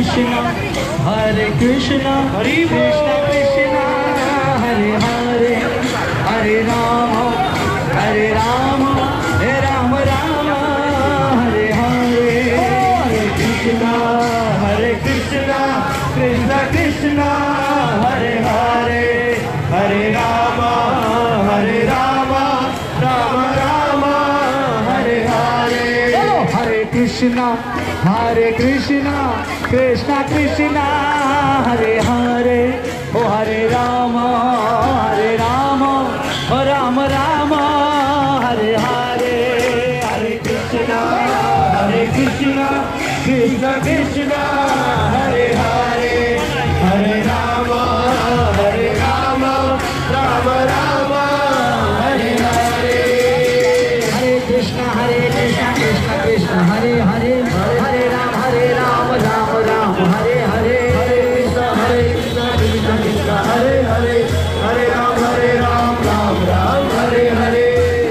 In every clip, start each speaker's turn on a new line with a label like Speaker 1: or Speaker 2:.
Speaker 1: कृष्णा हरे कृष्णा कृष्णा कृष्णा हरे हरे हरे राम राम राम हरे हरे हरे कृष्णा कृष्णा कृष्णा हरे हरे हरे राम राम राम हरे हरे हरे कृष्णा कृष्णा कृष्णा हरे हरे ओ हरे राम राम राम हरे हरे हरे कृष्णा कृष्णा कृष्णा हरे हरे हरे राम राम राम हरे हरे हरे कृष्णा कृष्णा कृष्णा हरे हरे हरे राम राम हरे हरे हरे कृष्णा कृष्णा कृष्णा हरे हरे हरे राम राम हरे हरे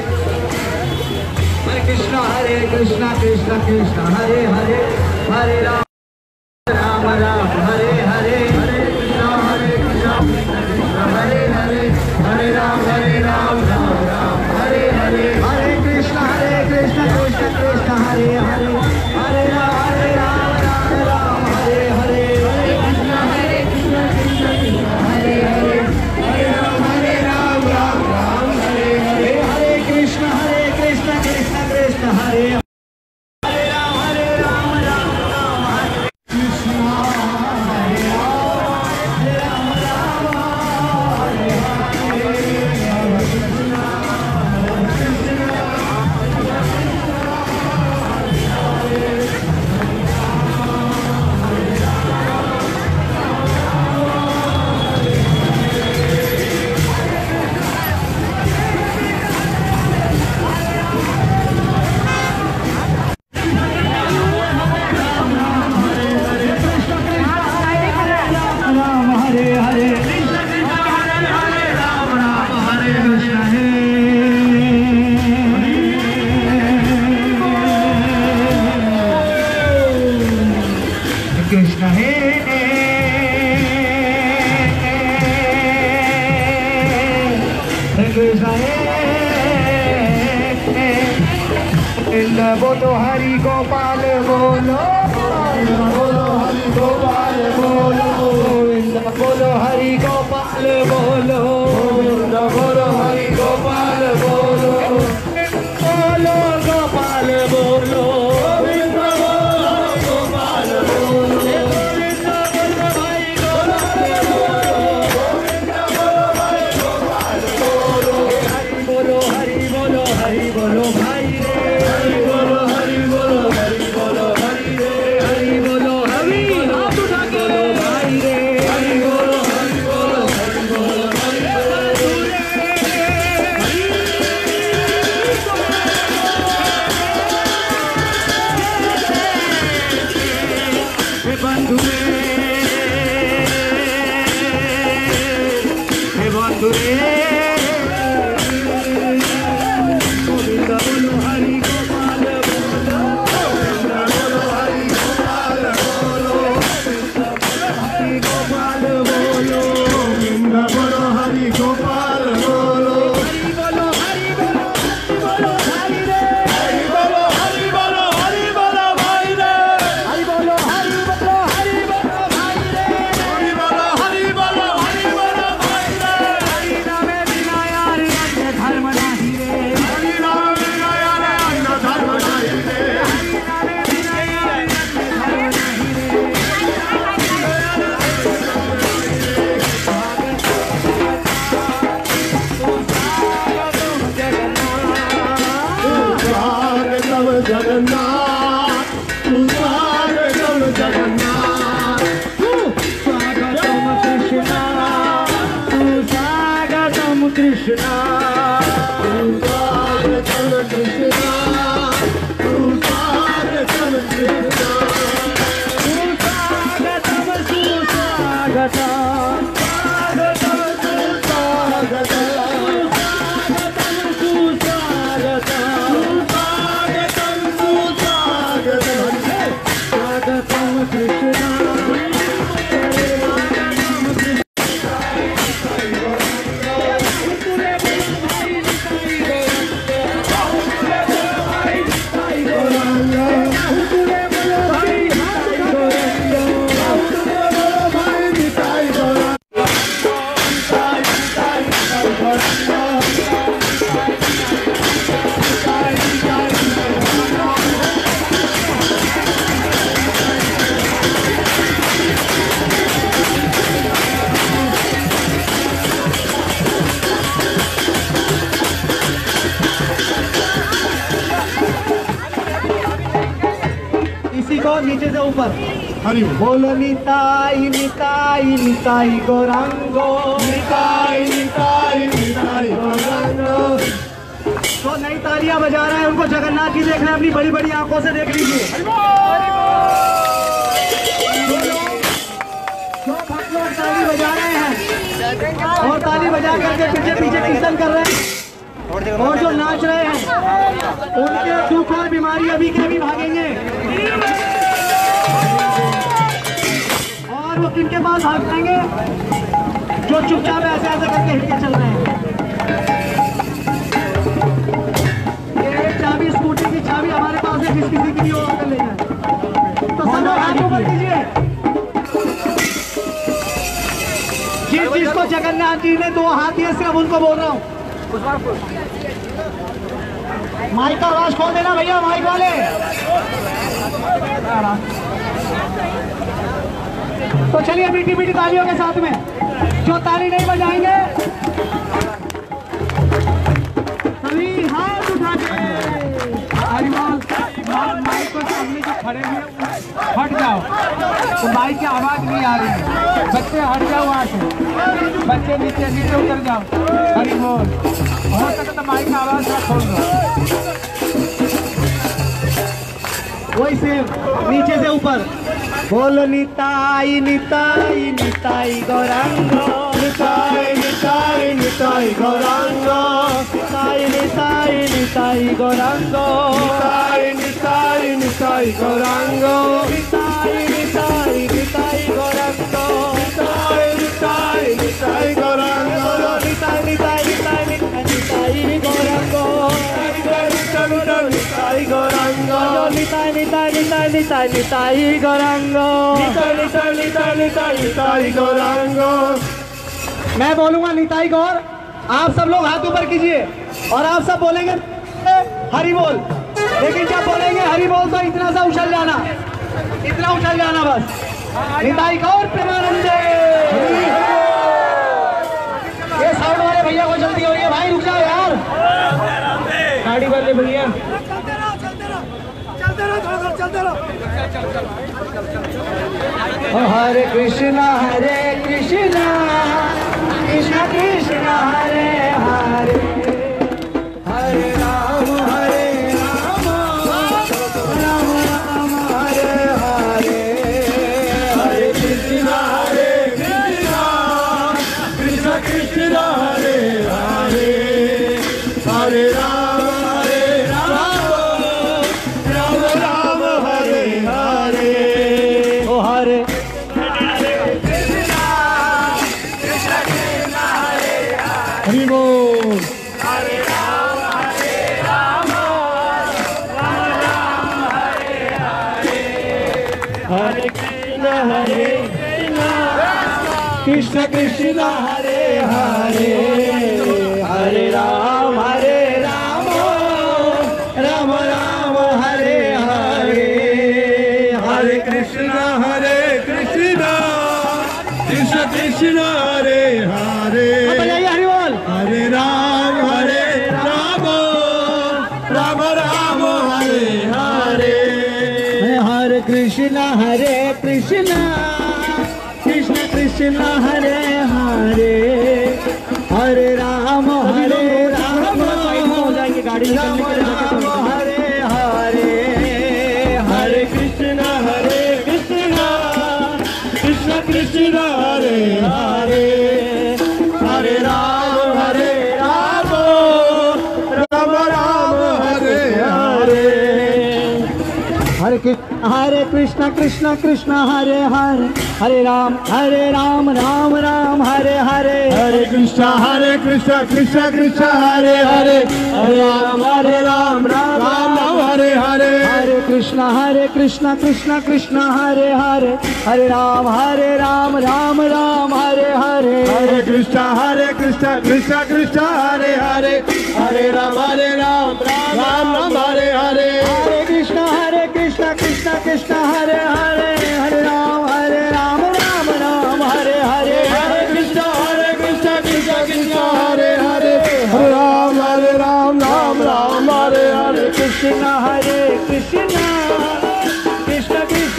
Speaker 1: हरे कृष्णा कृष्णा कृष्णा हरे हरे हरे राम राम हरे हरे हरे कृष्णा कृष्णा हरे हरे हरे राम राम हरे हरे हरे कृष्णा कृष्णा कृष्णा हरे हरे हरे राम राम हरे हरे हरे कृष्णा कृष्णा कृष्णा हरे हरे हरे राम राम हरे हरे हरे कृष्णा कृष्णा कृष्णा हरे हरे राम राम हरे कृष्णा हरे राम हरे राम हरे हरे राम हरे कृष्ण हे कृष्ण हे बोलो हरि गोपाल बोलो हरि गोपाल बोलो बोलो हरि गोपाल बोलो बोलो हरि गोपाल बोलो बोलो गोपाल बोलो गोपाल बोलो हरि बोलो हरि बोलो भाई हरि बोलो हरि बोलो हरि बोलो हरि रे हरि बोलो हरि हाथ उठा के भाई रे हरि बोलो हरि बोलो हरि बोलो हरि रे बंधु रे बंधु रे गोविंद बोलो हरि गोपाल बोलो बोलो हरि गोपाल बोलो हरि गोपाल बोलो गोविंद बोलो हरि गोपाल बोलो हरि बोलो बोलो हरि रे हरि बोलो भाई रे हरि बोलो भाई रे हरि बोलो भाई रे हरि नामे बिना यार अन्य धर्म नाही रे हरि नामे बिना यार अन्य धर्म नाही रे हरि नामे बिना यार अन्य धर्म नाही रे स्वागतम जगन्नाथ स्वागतम जगन्नाथ स्वागतम कृष्णा स्वागतम कृष्णा स्वागतम कृष्णा स्वागतम कृष्णा स्वागतम सुस्वागतम स्वागतम सुस्वागतम और नीचे से ऊपर।
Speaker 2: हरि बोल।
Speaker 1: बोलो निताई निताई निताई गौरांगो,
Speaker 2: निताई निताई निताई गौरांगो।
Speaker 1: तो नई तालियां बजा रहे हैं, उनको जगन्नाथ जी देख रहे हैं, अपनी बड़ी बड़ी आंखों से देख लीजिए। जो भक्त लोग ताली बजा रहे हैं और ताली बजा करके पीछे पीछे कीर्तन कर रहे हैं और जो नाच रहे हैं उनके दुख और बीमारी अभी के अभी भागेंगे। और वो किनके पास भाग जाएंगे? जो चुपचाप ऐसे ऐसे करके हिल के चल रहे हैं। ये चाबी स्कूटी की चाबी हमारे पास है, जिस किसी की भी हो आकर ले जाए। तो सब लोग हाथ ऊपर कीजिए। जिस चीज को जगन्नाथ जी ने दो हाथ दिए सिर्फ उनको बोल रहा हूँ। माइक का आवाज खोल देना भैया, माइक वाले। तो चलिए मीठी मीठी तालियों के साथ में, जो ताली नहीं बजाएंगे सभी हाथ उठा के माइक को सामने जो खड़े हुए हट जाओ, तो माइक की आवाज नहीं आ रही है। बच्चे हट जाओ वहाँ से, बच्चे नीचे नीचे उतर जाओ। हरि बोल। हो सके तो माइक की आवाज ना खोल दो। वही सेम नीचे से ऊपर। बोलो निताई निताई निताई गौरांगो,
Speaker 2: निताई निताई निताई गौरांगो।
Speaker 1: निताई निताई निताई गौरांगो,
Speaker 2: निताई निताई निताई गौरांगो।
Speaker 1: निताई निताई निताई गौरांगो,
Speaker 2: निताई निताई निताई गौरांगो।
Speaker 1: निताई निताई निताई निताई गौरांगो,
Speaker 2: निताई गौरांगो।
Speaker 1: निताई निताई निताई निताई निताई गौरांगो,
Speaker 2: निताई निताई निताई निताई निताई गौरांगो।
Speaker 1: मैं बोलूंगा निताई गौर, आप सब लोग हाथ ऊपर कीजिए और आप सब बोलेंगे हरि बोल। लेकिन जब बोलेंगे हरि बोल तो इतना सा उछल जाना, इतना उछल जाना बस। निताई गौर प्रेमानंदे। ये साउंड वाले भैया को जल्दी हो रही है भाई, रुक जाओ यार, गाड़ी वाले भैया। हरे कृष्णा कृष्ण कृष्ण हरे हरे, हरे राम राम राम हरे हरे, हरे कृष्ण
Speaker 2: कृष्ण कृष्ण हरे हरे, हरे राम राम राम हरे हरे।
Speaker 1: ओ हरे
Speaker 2: हरि बोल।
Speaker 1: हरे कृष्ण कृष्ण हरे हरे, हरे राम राम राम हरे हरे, हरे
Speaker 2: कृष्ण कृष्ण कृष्ण हरे हरे,
Speaker 1: बताइए हरि बोल।
Speaker 2: हरे राम राम राम हरे हरे,
Speaker 1: हरे कृष्ण कृष्ण कृष्ण हरे हरे, हरे राम हो जाएंगे गाड़ी निकलने के लिए।
Speaker 2: राम हरे हरे, हरे कृष्ण कृष्ण कृष्ण हरे हरे, हरे राम राम राम हरे हरे,
Speaker 1: हरे कृष्ण कृष्ण कृष्ण हरे हरे, हरे राम राम राम हरे हरे,
Speaker 2: हरे कृष्ण कृष्ण कृष्ण हरे हरे, हरे राम राम हरे हरे,
Speaker 1: हरे कृष्ण कृष्ण कृष्ण हरे हरे, हरे राम राम राम हरे हरे,
Speaker 2: हरे कृष्ण कृष्ण कृष्ण हरे हरे, हरे राम राम राम हरे हरे,
Speaker 1: हरे कृष्ण कृष्ण कृष्ण हरे हरे, हरे राम राम राम हरे हरे,
Speaker 2: हरे कृष्ण कृष्ण कृष्ण हरे हरे, हरे राम राम राम हरे हरे,
Speaker 1: कृष्ण कृष्ण कृष्ण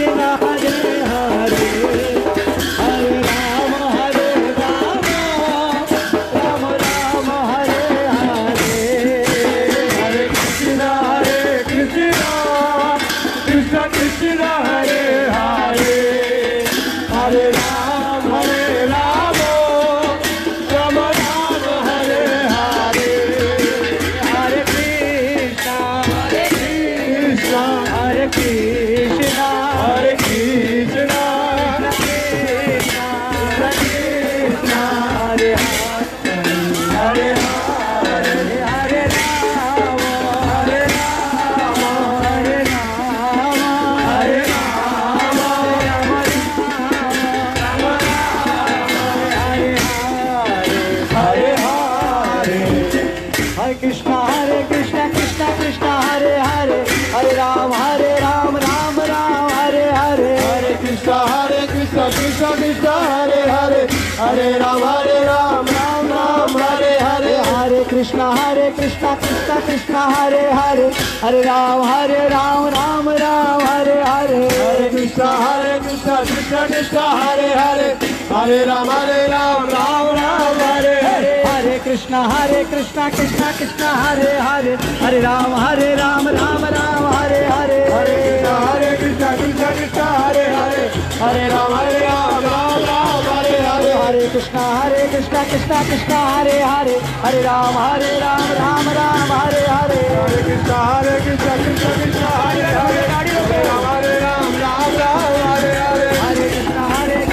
Speaker 1: हरे राम राम राम हरे हरे
Speaker 2: हरे कृष्णा कृष्णा कृष्णा हरे हरे हरे राम राम राम हरे हरे
Speaker 1: हरे कृष्णा कृष्णा कृष्णा हरे हरे हरे राम राम राम हरे हरे
Speaker 2: हरे कृष्णा कृष्णा कृष्णा हरे हरे हरे राम राम राम हरे हरे
Speaker 1: हरे कृष्णा कृष्णा कृष्णा हरे हरे हरे राम राम राम हरे हरे
Speaker 2: हरे कृष्णा कृष्णा कृष्णा हरे हरे हरे राम राम हरे हरे
Speaker 1: हरे कृष्णा कृष्णा कृष्णा हरे हरे हरे राम राम राम हरे हरे
Speaker 2: हरे कृष्णा कृष्णा कृष्णा हरे हरे हरे राम राम हरे हरे
Speaker 1: हरे कृष्णा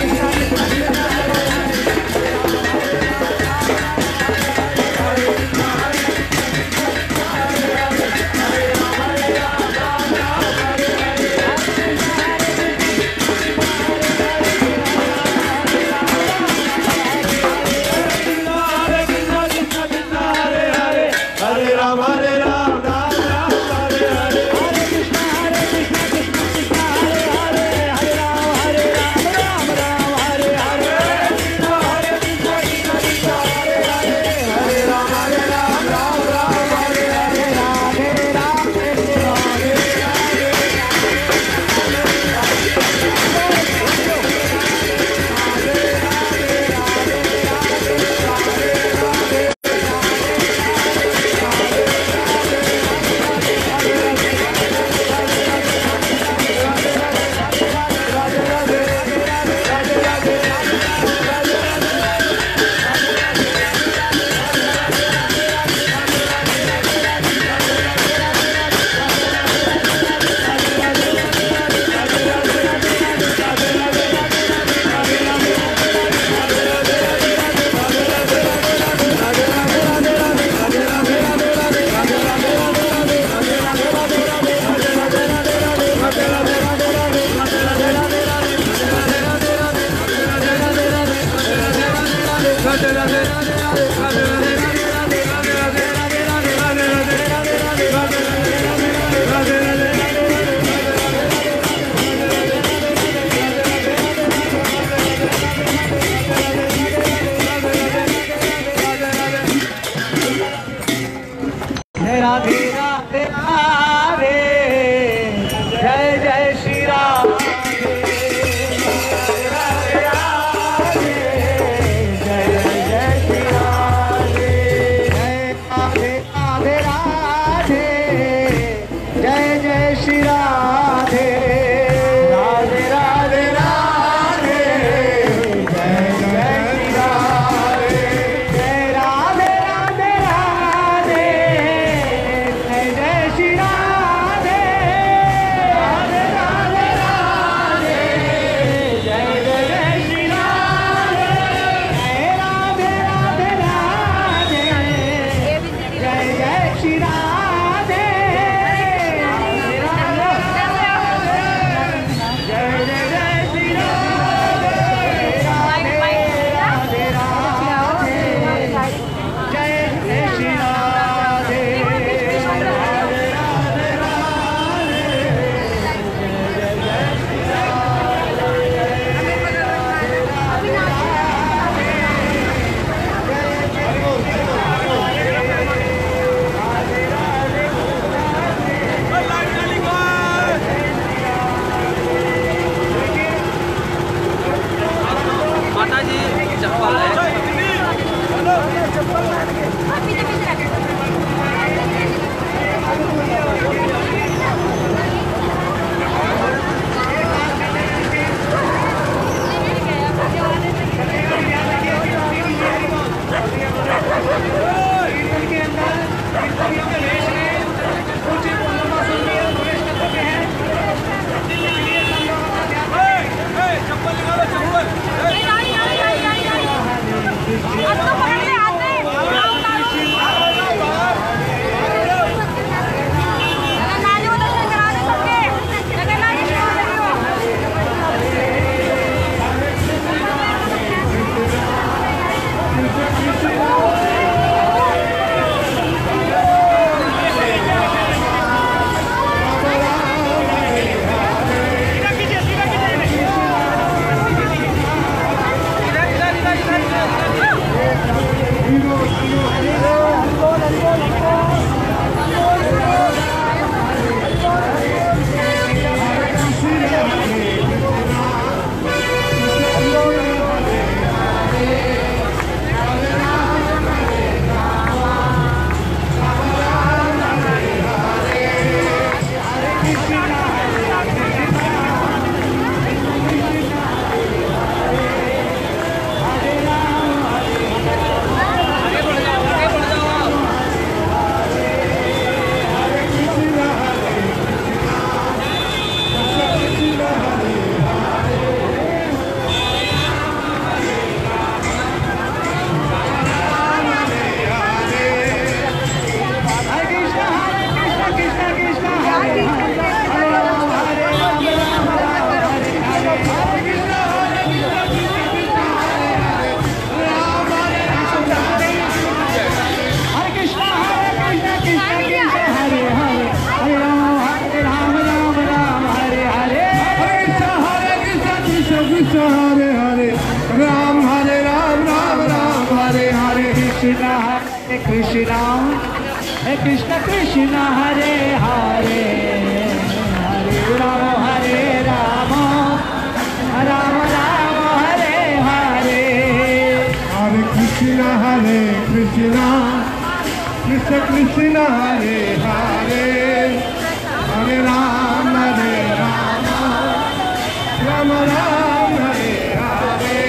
Speaker 1: राधे राधे राधे जय जय श्री राम राधे राधे जय जय श्री राधे राधे राधे राधे जय जय श्री राधे राधे राधे राधे जय जय श्री राधे जय राधे राधे राधे जय जय श्री राधे राधे राधे राधे जय जय श्री राधे जय राधे राधे राधे जय जय Shri Radhe Radhe Radhe Krishna Krishna Hare Hare Hare Rama Hare Rama Rama Rama Hare Hare
Speaker 2: Hare Krishna Krishna Krishna Hare Hare Hare Rama Rama Rama Hare Hare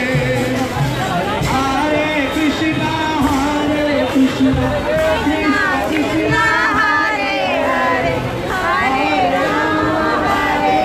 Speaker 1: Hare Krishna Krishna Krishna
Speaker 3: Hare Hare Hare Rama Hare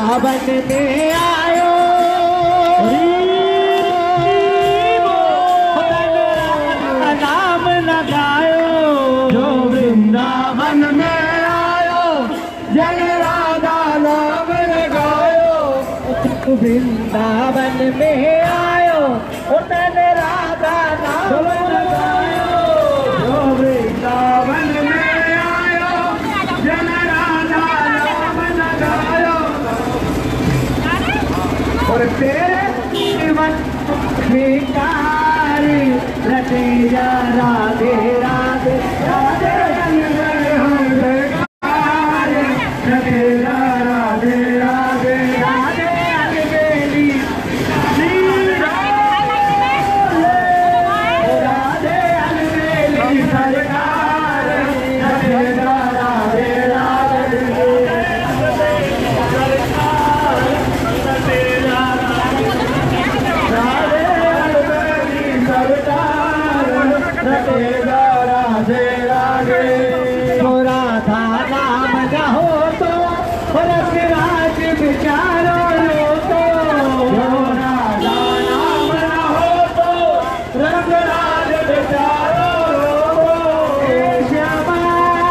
Speaker 1: Vrindavan में आयो नाम लगायो
Speaker 2: जो वृंदावन में आयो जन राधा नाम लगायो
Speaker 1: वृंदावन में आयो उतन राधा नाम लगायो
Speaker 2: जो वृंदावन में आयो जन राधा नाम लगायो और तेरे जीवन भिखारी रटे जा राधे राधे राधे रटे जा राधे राधे राधे अलबेली राधे अलबेली सरकार रटे जा राधे राधे राधे राधे
Speaker 1: थोड़ा था नाम न हो तो रस राज विचारो लो तो
Speaker 2: राधा नाम न हो तो रंग राज विचारो
Speaker 1: श्यामा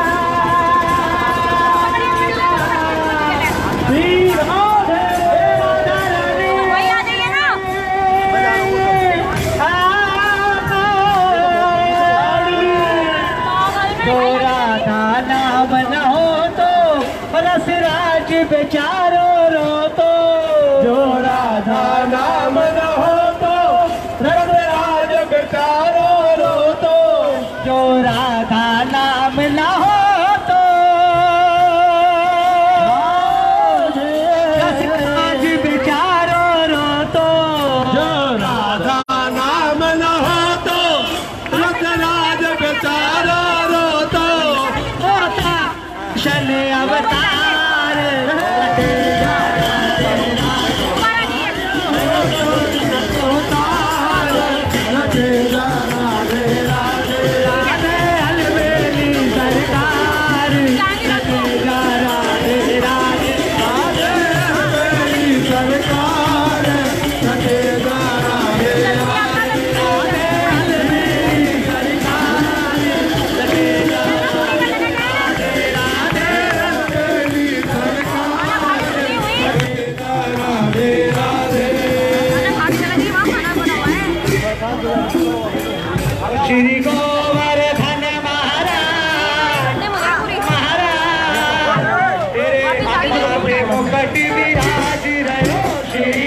Speaker 1: नाम न हो तो रस राज बेचारो रो तो
Speaker 2: जो राधा नाम न हो तो रंग राज विचारो रो तो
Speaker 1: जो राधा नाम न हो तो रस राज बेचारो रो तो
Speaker 2: जो राधा नाम न हो तो रंग राज विचारो रो तो
Speaker 1: शन अवतार अलबेली सरकार
Speaker 2: सरकार
Speaker 1: श्री गोवर्धन महाराज महाराज तेरे माथे पे मुकुट विराज रहो श्री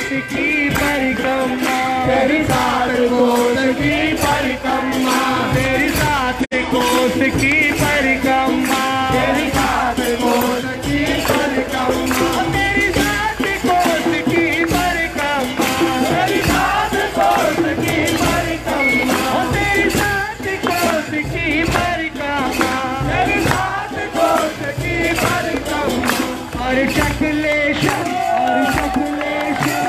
Speaker 1: कोस की परिक्रमा,
Speaker 2: तेरी 7 कोस की परिक्रमा,
Speaker 1: तेरी 7 कोस की परिक्रमा,
Speaker 2: तेरी 7 कोस की परिक्रमा,
Speaker 1: तेरी 7 कोस की परिक्रमा,
Speaker 2: तेरी 7 कोस की परिक्रमा,
Speaker 1: तेरी 7 कोस की परिक्रमा,
Speaker 2: तेरी 7 कोस की परिक्रमा,
Speaker 1: और चकलेश्वर, और चकलेश्वर,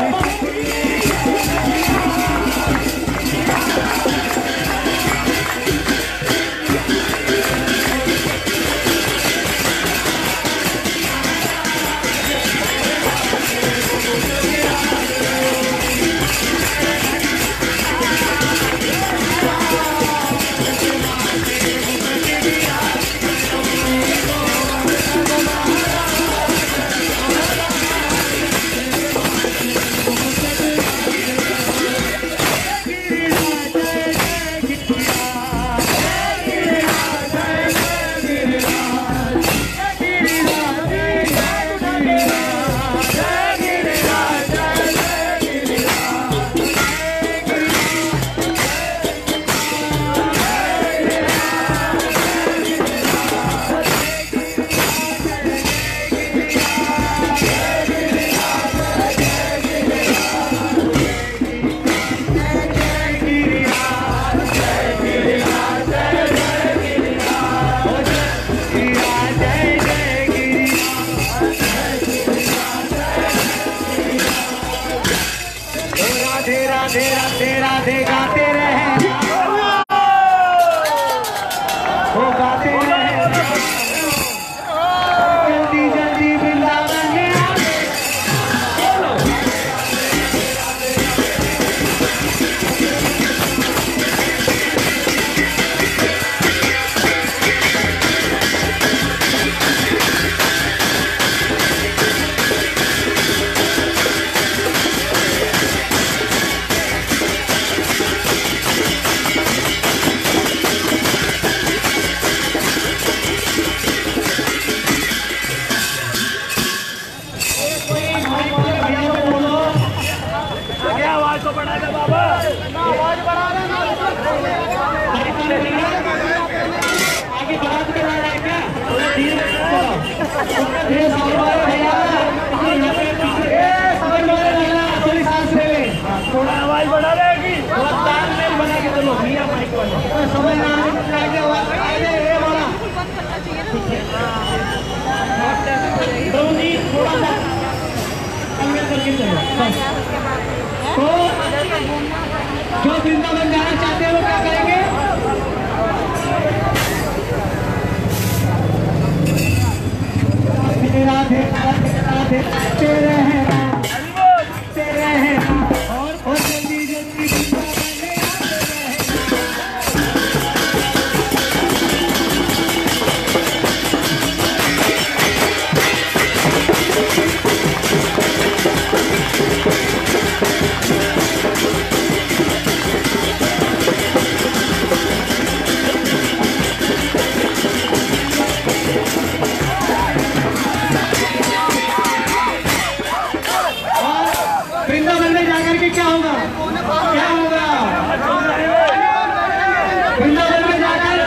Speaker 1: राधे राधे राधे गाते रहे, वो गाते रहे, जल्दी जल्दी वृंदावन में आवे। आवाज को बढ़ा दे बाबा, आवाज बढ़ा दे, आगे बढ़ा के ला रहा है क्या? ये समझ वाले भैया, समझ वाले भैया थोड़ी सांस ले ले, थोड़ा आवाज बढ़ा देगी, थोड़ा तालमेल बना के चलो भैया, माइक वाले समझ ना आगे आवाज बढ़ा दे, ये वाला थोड़ा सा तालमेल करके चलो। तो जो वृंदावन जाना चाहते हैं वो क्या करेंगे? राधे राधे राधे तेरे हैं तेरे हैं और जल्दी जल्दी वृंदावन में जाकर के क्या होगा? क्या होगा? वृंदावन में जाकर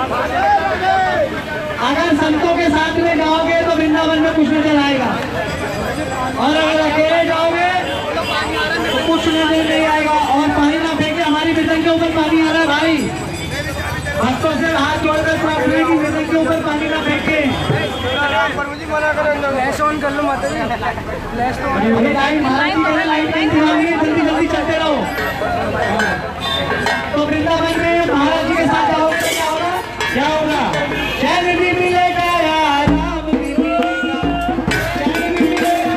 Speaker 1: अगर संतों के साथ में जाओगे तो वृंदावन में कुछ नजर आएगा, और अगर अकेले जाओगे तो कुछ नजर नहीं आएगा। और पानी ना फेंके, हमारी मृदंग के ऊपर पानी आ रहा है भाई, भक्तों से हाथ जोड़कर प्रार्थना की मृदंग के ऊपर पानी ना फेंके।
Speaker 4: फ्लैश ऑन कर लो माता जी, फ्लैश तो ऑन।
Speaker 1: जल्दी जल्दी चलते रहो। तो वृंदावन में महाराज जी के साथ जाओगे तो क्या होगा? क्या होगा? चैन भी मिलेगा यार, राम भी मिलेगा, चैन भी मिलेगा,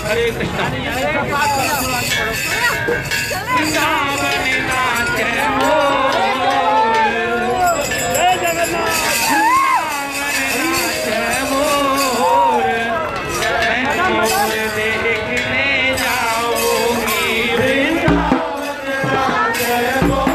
Speaker 5: हरे कृष्णा वृंदावन नाचे मोर जय जगन्नाथ नाचे मोर मैं मोर देखने जाऊंगी वृंदावन नाचे मोर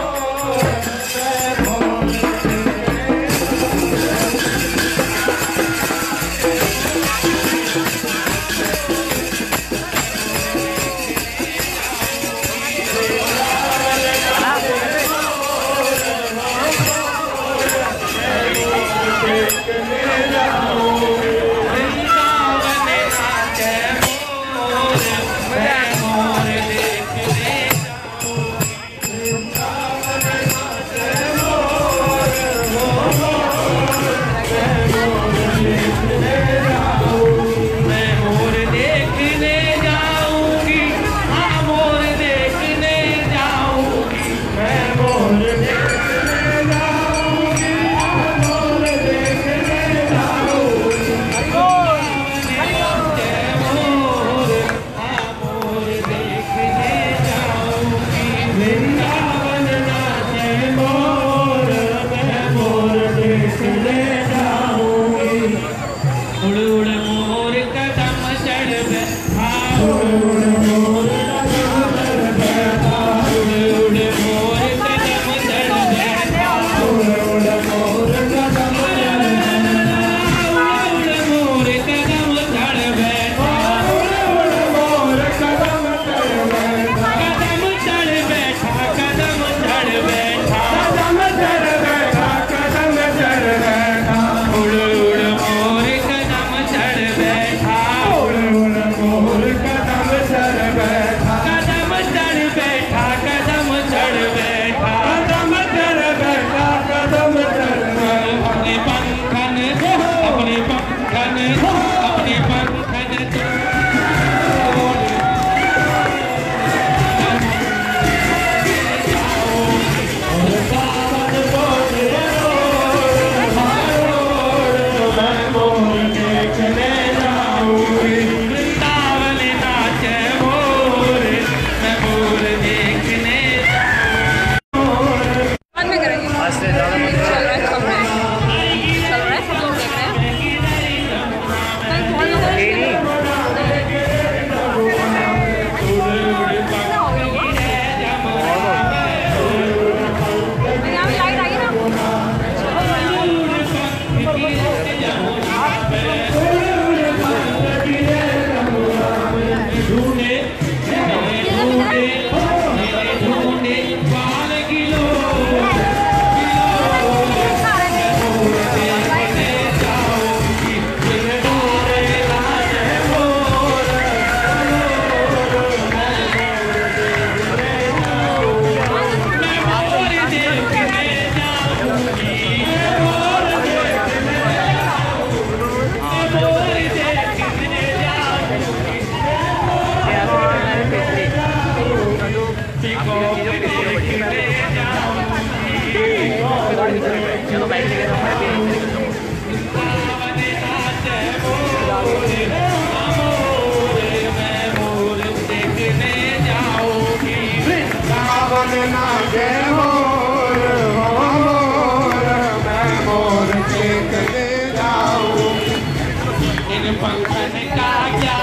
Speaker 5: पंखन का क्या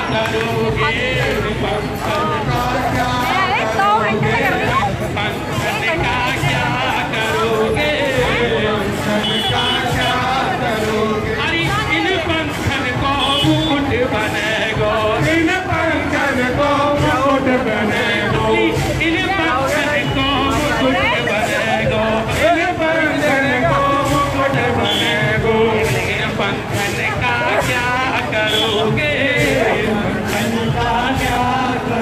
Speaker 5: करोगे पंखन का क्या करोगे पंखन का क्या करोगे पंखन का क्या करोगे अरे इन पंखन को मूठ बनेगो इन पंखन को मूठ बनेगो इन पंखन को मूठ बनेगो इन पंखन को मूठ बनेगो इन पंखन का क्या करोगे पंखन का क्या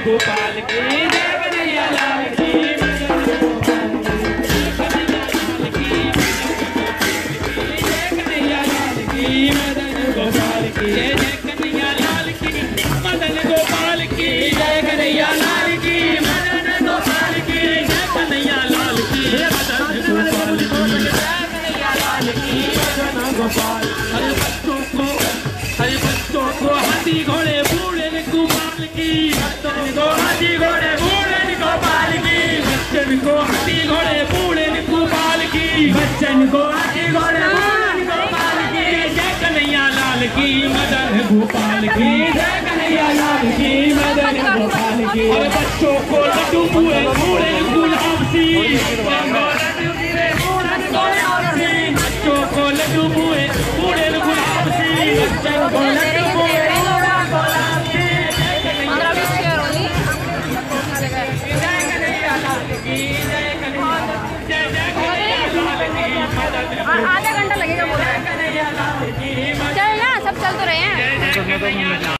Speaker 5: गोपाल की जय कन्हैया लाल की मदन गोपाल की जय कन्हैया लाल की मदन गोपाल की जय कन्हैया लाल की मदन गोपाल की जय कन्हैया लाल की मदन गोपाल की जय कन्हैया लाल की मदन गोपाल हरे बच्चों को हाथी घोड़े बूढ़े गोपाल की बच्चन को हाथी घोड़े बूढ़े गोपाल की बच्चन को हाथी घोड़े बूढ़े गोपाल की बच्चन को हाथी घोड़े बूढ़े गोपाल की जय कन्हैया लाल की मदन गोपाल की जय कन्हैया लाल की मदन गोपाल की और बच्चों को लड्डू बूढ़े बूढ़े गुलाब सी बच्चों को लड्डू बूढ़े बूढ़े गुलाब सी बच्चों को